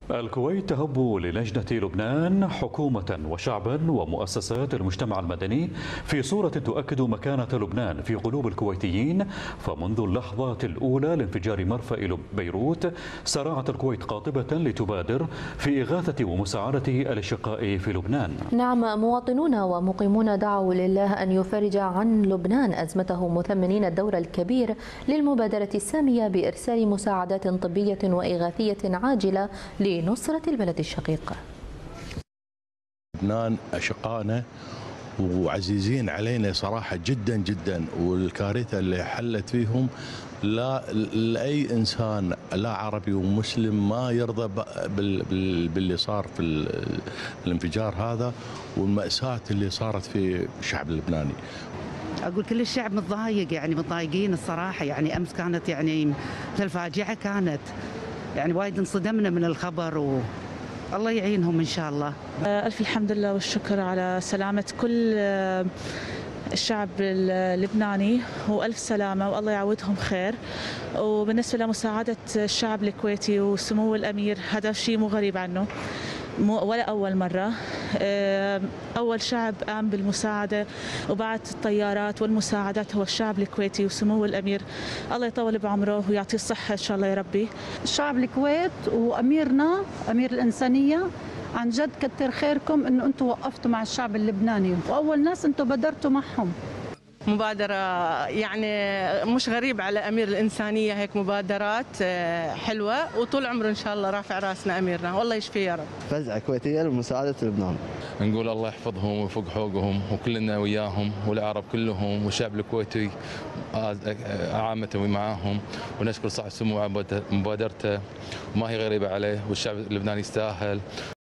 الكويت تهب للجنة لبنان حكومة وشعبا ومؤسسات المجتمع المدني في صورة تؤكد مكانة لبنان في قلوب الكويتيين. فمنذ اللحظات الأولى لانفجار مرفأ بيروت سارعت الكويت قاطبة لتبادر في إغاثة ومساعدة الأشقاء في لبنان. نعم، مواطنون ومقيمون دعوا لله أن يفرج عن لبنان أزمته، مثمنين الدور الكبير للمبادرة السامية بإرسال مساعدات طبية وإغاثية عاجلة لنصرة البلد الشقيق. لبنان أشقائنا وعزيزين علينا صراحة جدا جدا، والكارثة اللي حلت فيهم لا إنسان لا عربي ومسلم ما يرضى باللي صار في الانفجار هذا والمأساة اللي صارت في الشعب اللبناني. أقول كل الشعب متضايق، يعني متضايقين الصراحة. يعني أمس كانت يعني مثل الفاجعة، كانت يعني وايد انصدمنا من الخبر، الله يعينهم إن شاء الله. ألف الحمد لله والشكر على سلامة كل الشعب اللبناني، وألف سلامة والله يعودهم خير. وبالنسبة لمساعدة الشعب الكويتي وسمو الأمير، هذا شيء مو غريب عنه، ولا أول مرة. أول شعب قام بالمساعدة وبعت الطيارات والمساعدات هو الشعب الكويتي وسمو الأمير، الله يطول بعمره ويعطيه الصحة إن شاء الله يا ربي. الشعب الكويت وأميرنا أمير الإنسانية، عن جد كتر خيركم إنه أنتم وقفتوا مع الشعب اللبناني، وأول ناس أنتم بدرتوا معهم. مبادرة يعني مش غريب على أمير الإنسانية، هيك مبادرات حلوة، وطول عمره إن شاء الله رافع راسنا أميرنا، والله يشفيه يا رب. فزعة كويتية لمساعدة لبنان. نقول الله يحفظهم ويفوق حقوقهم وكلنا وياهم والعرب كلهم والشعب الكويتي عامة معاهم، ونشكر صاحب السمو على مبادرته وما هي غريبة عليه، والشعب اللبناني يستاهل.